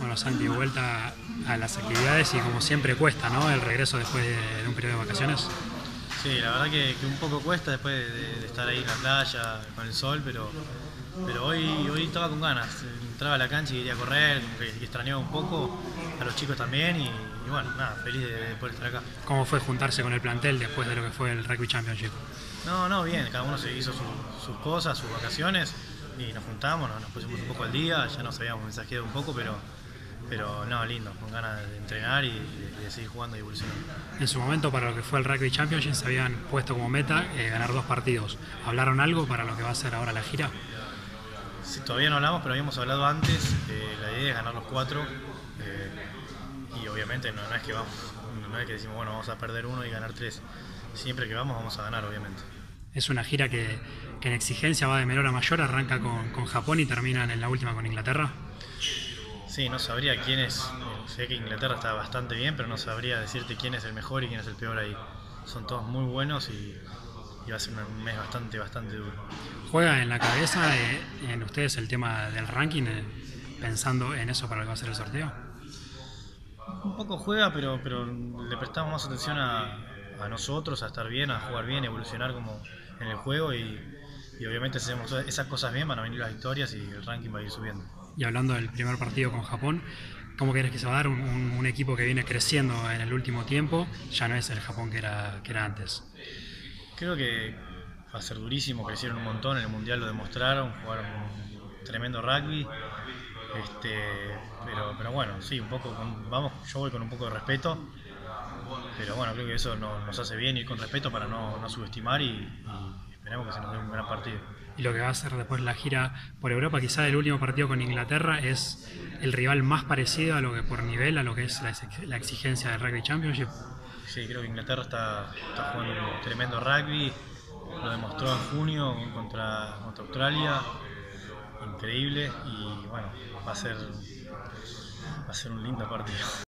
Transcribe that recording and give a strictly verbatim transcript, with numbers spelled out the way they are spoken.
los años de vuelta a las actividades y como siempre cuesta, ¿no? El regreso después de, de un periodo de vacaciones. Sí, la verdad que, que un poco cuesta después de, de estar ahí en la playa con el sol, pero, pero hoy, hoy estaba con ganas. Entraba a la cancha y quería correr, como que extrañaba un poco a los chicos también y, y bueno, nada, feliz de, de poder estar acá. ¿Cómo fue juntarse con el plantel después de lo que fue el Rugby Championship? No, no, bien, cada uno se hizo su, sus cosas, sus vacaciones y nos juntamos, nos, nos pusimos un poco al día, ya nos habíamos mensajeado un poco, pero, pero no, lindo, con ganas de entrenar y de, de seguir jugando y evolucionando. En su momento, para lo que fue el Rugby Championship, se habían puesto como meta eh, ganar dos partidos. ¿Hablaron algo para lo que va a ser ahora la gira? Sí, todavía no hablamos, pero habíamos hablado antes. Eh, la idea es ganar los cuatro eh, y obviamente no, no es que vamos, no es que decimos bueno vamos a perder uno y ganar tres. Siempre que vamos vamos a ganar, obviamente. Es una gira que, que en exigencia va de menor a mayor, arranca con, con Japón y terminan en la última con Inglaterra. Sí, no sabría quién es. Sé que Inglaterra está bastante bien, pero no sabría decirte quién es el mejor y quién es el peor ahí. Son todos muy buenos y, y va a ser un mes bastante, bastante duro. ¿Juega en la cabeza eh, en ustedes el tema del ranking, eh, pensando en eso para lo que va a ser el sorteo? Un poco juega, pero, pero le prestamos más atención a, a nosotros, a estar bien, a jugar bien, a evolucionar como en el juego y, y obviamente si hacemos esas cosas bien van a venir las victorias y el ranking va a ir subiendo. Y hablando del primer partido con Japón, ¿cómo crees que se va a dar un, un, un equipo que viene creciendo en el último tiempo? Ya no es el Japón que era, que era antes. Creo que va a ser durísimo, crecieron un montón, en el Mundial lo demostraron, jugaron un tremendo rugby. Este, pero, pero bueno, sí, un poco, con, vamos, yo voy con un poco de respeto, pero bueno, creo que eso no, nos hace bien ir con respeto para no, no subestimar y, y esperemos que se nos dé un gran partido. Y lo que va a ser después la gira por Europa, quizá el último partido con Inglaterra es el rival más parecido a lo que por nivel, a lo que es la, la exigencia del Rugby Championship. Sí, creo que Inglaterra está, está jugando un tremendo rugby, lo demostró en junio contra, contra Australia, increíble y bueno, va a ser, va a ser un lindo partido.